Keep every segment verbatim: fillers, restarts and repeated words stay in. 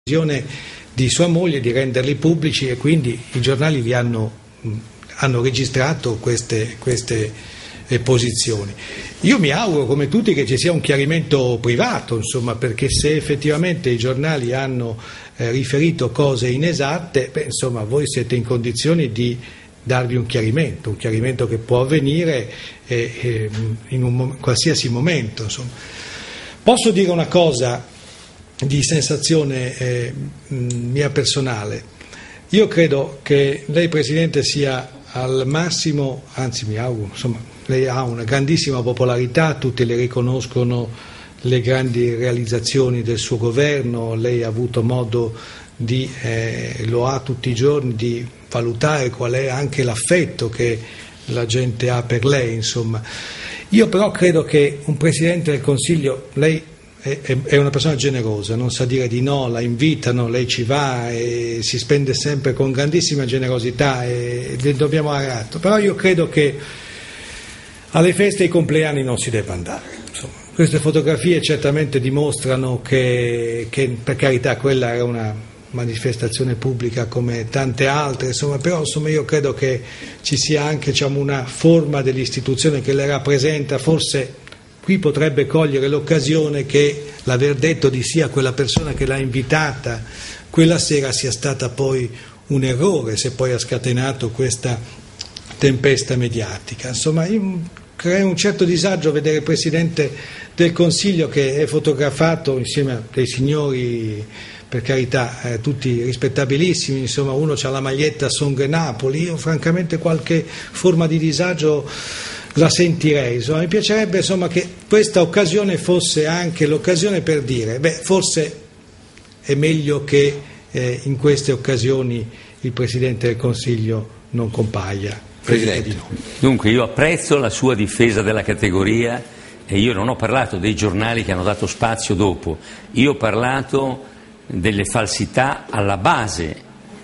di sua moglie di renderli pubblici, e quindi i giornali li hanno, hanno registrato queste, queste eh, posizioni. Io mi auguro come tutti che ci sia un chiarimento privato, insomma, perché se effettivamente i giornali hanno eh, riferito cose inesatte, beh, insomma, voi siete in condizioni di darvi un chiarimento, un chiarimento che può avvenire eh, eh, in un qualsiasi momento, insomma. Posso dire una cosa di sensazione eh, mia personale. Io credo che lei, Presidente, sia al massimo, anzi mi auguro, insomma, lei ha una grandissima popolarità, tutti le riconoscono le grandi realizzazioni del suo governo, lei ha avuto modo di, eh, lo ha tutti i giorni, di valutare qual è anche l'affetto che la gente ha per lei, insomma. Io però credo che un Presidente del Consiglio, lei è una persona generosa, non sa dire di no, la invitano, lei ci va e si spende sempre con grandissima generosità e le dobbiamo dare atto. Però io credo che alle feste e ai compleanni non si debba andare. Insomma, queste fotografie certamente dimostrano che, che per carità quella era una manifestazione pubblica come tante altre, insomma, però insomma, io credo che ci sia anche, diciamo, una forma dell'istituzione che le rappresenta, forse. Qui potrebbe cogliere l'occasione che l'aver detto di sì a quella persona che l'ha invitata quella sera sia stata poi un errore, se poi ha scatenato questa tempesta mediatica. Insomma, crea un certo disagio vedere il Presidente del Consiglio che è fotografato insieme a dei signori, per carità, eh, tutti rispettabilissimi, insomma, uno c'ha la maglietta Song Napoli. Io francamente qualche forma di disagio la sentirei, insomma, mi piacerebbe, insomma, che questa occasione fosse anche l'occasione per dire, beh, forse è meglio che eh, in queste occasioni il Presidente del Consiglio non compaia. Presidente, dunque io apprezzo la sua difesa della categoria e io non ho parlato dei giornali che hanno dato spazio dopo, io ho parlato delle falsità alla base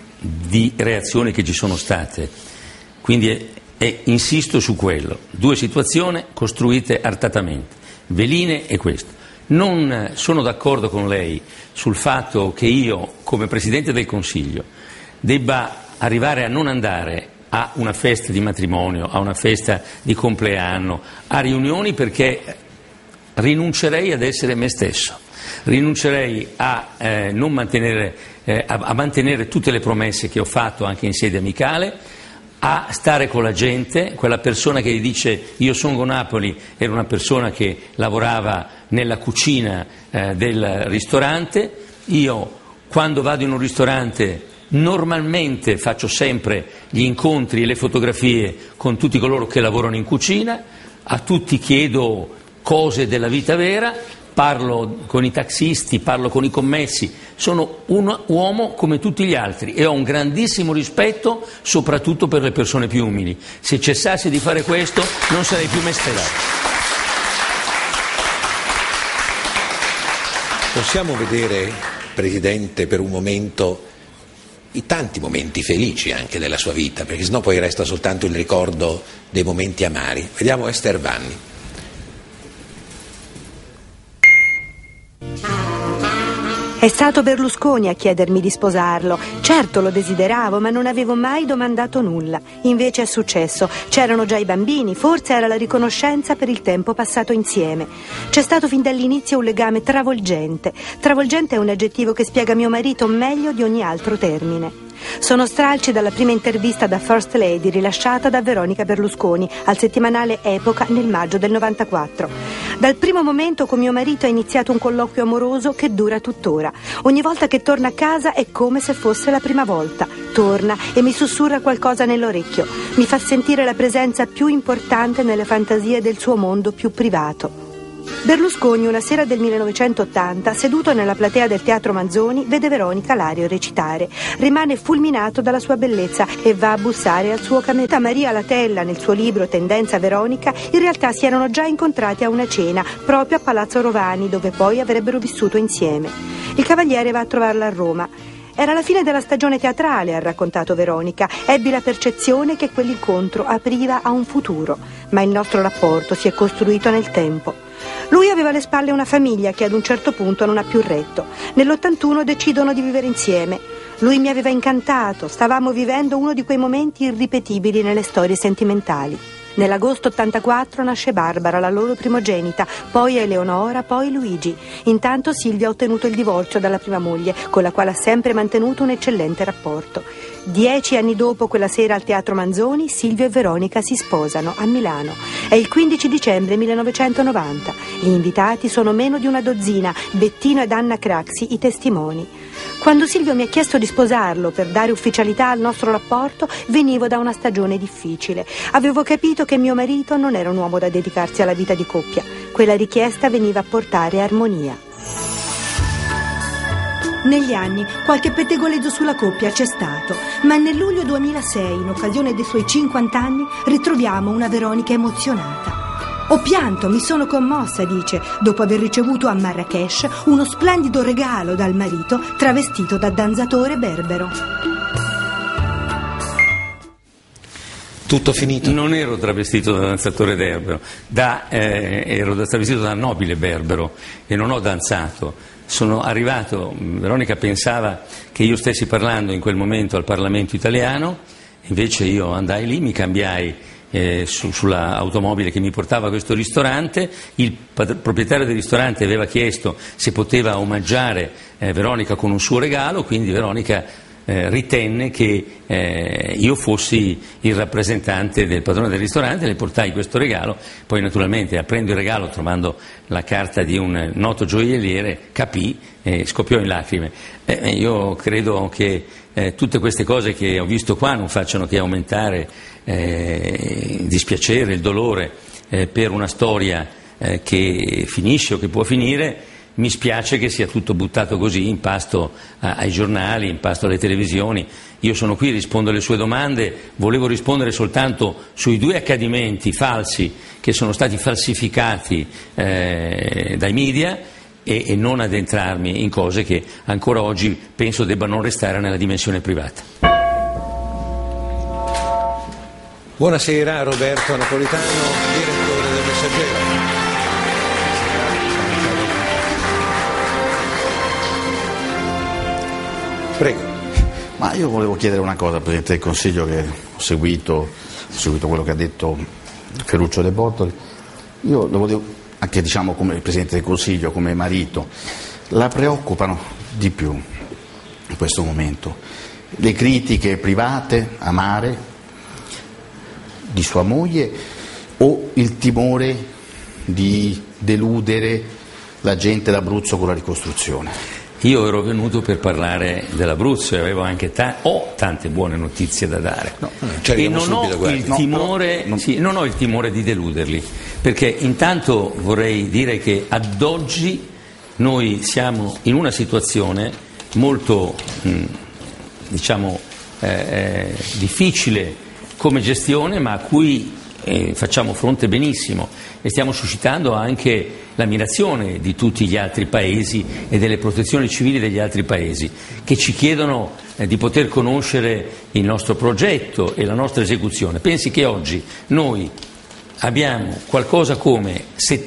di reazioni che ci sono state, quindi e insisto su quello, due situazioni costruite artatamente, veline e questo. Non sono d'accordo con lei sul fatto che io, come Presidente del Consiglio, debba arrivare a non andare a una festa di matrimonio, a una festa di compleanno, a riunioni, perché rinuncerei ad essere me stesso, rinuncerei a eh, non mantenere, eh, a, a mantenere tutte le promesse che ho fatto anche in sede amicale, a stare con la gente. Quella persona che dice io sono Napoli era una persona che lavorava nella cucina eh, del ristorante. Io quando vado in un ristorante normalmente faccio sempre gli incontri e le fotografie con tutti coloro che lavorano in cucina, a tutti chiedo cose della vita vera, parlo con i taxisti, parlo con i commessi, sono un uomo come tutti gli altri e ho un grandissimo rispetto soprattutto per le persone più umili. Se cessassi di fare questo non sarei più me stesso. Possiamo vedere, Presidente, per un momento i tanti momenti felici anche della sua vita, perché sennò poi resta soltanto il ricordo dei momenti amari. Vediamo Ester Vanni. È stato Berlusconi a chiedermi di sposarlo. Certo lo desideravo, ma non avevo mai domandato nulla. Invece è successo. C'erano già i bambini, forse era la riconoscenza per il tempo passato insieme. C'è stato fin dall'inizio un legame travolgente. Travolgente è un aggettivo che spiega mio marito meglio di ogni altro termine. Sono stralci dalla prima intervista da First Lady rilasciata da Veronica Berlusconi al settimanale Epoca nel maggio del novantaquattro. Dal primo momento con mio marito è iniziato un colloquio amoroso che dura tuttora. Ogni volta che torna a casa è come se fosse la prima volta. Torna e mi sussurra qualcosa nell'orecchio. Mi fa sentire la presenza più importante nelle fantasie del suo mondo più privato. Berlusconi una sera del millenovecentottanta, seduto nella platea del Teatro Manzoni, vede Veronica Lario recitare. Rimane fulminato dalla sua bellezza e va a bussare al suo camerino. Maria Latella, nel suo libro Tendenza Veronica, in realtà si erano già incontrati a una cena proprio a Palazzo Rovani, dove poi avrebbero vissuto insieme. Il cavaliere va a trovarla a Roma. Era la fine della stagione teatrale, ha raccontato Veronica. Ebbi la percezione che quell'incontro apriva a un futuro, ma il nostro rapporto si è costruito nel tempo. Lui aveva alle spalle una famiglia che ad un certo punto non ha più retto. Nell'ottantuno decidono di vivere insieme. Lui mi aveva incantato, stavamo vivendo uno di quei momenti irripetibili nelle storie sentimentali. Nell'agosto ottantaquattro nasce Barbara, la loro primogenita, poi Eleonora, poi Luigi. Intanto Silvio ha ottenuto il divorzio dalla prima moglie, con la quale ha sempre mantenuto un eccellente rapporto. Dieci anni dopo, quella sera al Teatro Manzoni, Silvio e Veronica si sposano a Milano. È il quindici dicembre millenovecentonovanta. Gli invitati sono meno di una dozzina, Bettino ed Anna Craxi i testimoni. Quando Silvio mi ha chiesto di sposarlo per dare ufficialità al nostro rapporto, venivo da una stagione difficile. Avevo capito che mio marito non era un uomo da dedicarsi alla vita di coppia. Quella richiesta veniva a portare armonia. Negli anni qualche pettegolezzo sulla coppia c'è stato, ma nel luglio duemilasei, in occasione dei suoi cinquanta anni, ritroviamo una Veronica emozionata. Ho pianto, mi sono commossa, dice, dopo aver ricevuto a Marrakesh uno splendido regalo dal marito travestito da danzatore berbero. Tutto finito? Non ero travestito da danzatore berbero, da, eh, ero travestito da nobile berbero e non ho danzato. Sono arrivato, Veronica pensava che io stessi parlando in quel momento al Parlamento italiano, invece io andai lì, mi cambiai Eh, su, sulla automobile che mi portava a questo ristorante. Il proprietario del ristorante aveva chiesto se poteva omaggiare eh, Veronica con un suo regalo, quindi Veronica eh, ritenne che eh, io fossi il rappresentante del padrone del ristorante, le portai questo regalo, poi naturalmente aprendo il regalo, trovando la carta di un noto gioielliere, capì e scoppiò in lacrime. Eh, io credo che eh, tutte queste cose che ho visto qua non facciano che aumentare eh, il dispiacere, il dolore eh, per una storia eh, che finisce o che può finire. Mi spiace che sia tutto buttato così in pasto a, ai giornali, in pasto alle televisioni. Io sono qui, rispondo alle sue domande, volevo rispondere soltanto sui due accadimenti falsi che sono stati falsificati eh, dai media e, e non addentrarmi in cose che ancora oggi penso debbano restare nella dimensione privata. Buonasera, Roberto Napolitano, direttore del Messaggero. Prego. Ma io volevo chiedere una cosa al Presidente del Consiglio, che ho seguito, ho seguito quello che ha detto Ferruccio De Bortoli. Io lo volevo, anche diciamo come Presidente del Consiglio, come marito, la preoccupano di più in questo momento le critiche private, amare, di sua moglie, o il timore di deludere la gente d'Abruzzo con la ricostruzione? Io ero venuto per parlare dell'Abruzzo e avevo anche ta- ho tante buone notizie da dare, no, e non subito, ho il timore, no, no, sì, non ho il timore di deluderli, perché intanto vorrei dire che ad oggi noi siamo in una situazione molto mh, diciamo eh, eh, difficile come gestione, ma a cui eh, facciamo fronte benissimo e stiamo suscitando anche l'ammirazione di tutti gli altri paesi e delle protezioni civili degli altri paesi, che ci chiedono eh, di poter conoscere il nostro progetto e la nostra esecuzione. Pensi che oggi noi abbiamo qualcosa come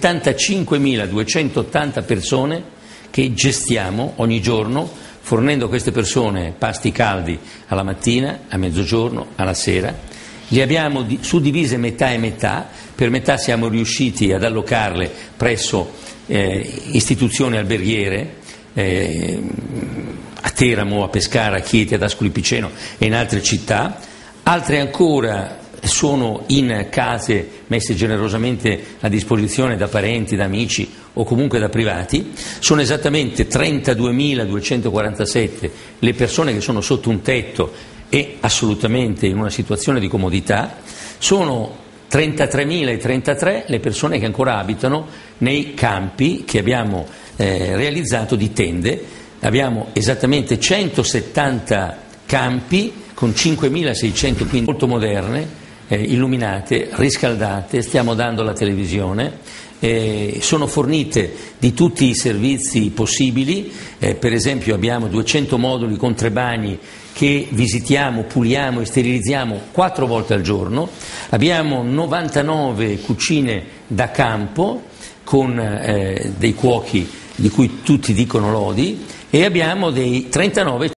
settantacinquemiladuecentottanta persone che gestiamo ogni giorno, fornendo a queste persone pasti caldi alla mattina, a mezzogiorno, alla sera. Le abbiamo suddivise metà e metà, per metà siamo riusciti ad allocarle presso eh, istituzioni alberghiere, eh, a Teramo, a Pescara, a Chieti, ad Ascoli Piceno e in altre città, altre ancora sono in case messe generosamente a disposizione da parenti, da amici o comunque da privati. Sono esattamente trentaduemiladuecentoquarantasette le persone che sono sotto un tetto e assolutamente in una situazione di comodità. Sono trentatremilatrentatré le persone che ancora abitano nei campi che abbiamo eh, realizzato di tende. Abbiamo esattamente centosettanta campi con cinquemilaseicento, quindi molto moderne, eh, illuminate, riscaldate, stiamo dando la televisione eh, sono fornite di tutti i servizi possibili, eh, per esempio abbiamo duecento moduli con tre bagni che visitiamo, puliamo e sterilizziamo quattro volte al giorno, abbiamo novantanove cucine da campo con eh, dei cuochi di cui tutti dicono lodi e abbiamo dei trentanove